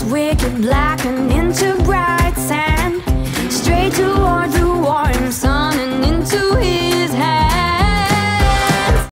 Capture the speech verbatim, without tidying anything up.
wicked black and into bright sand, straight to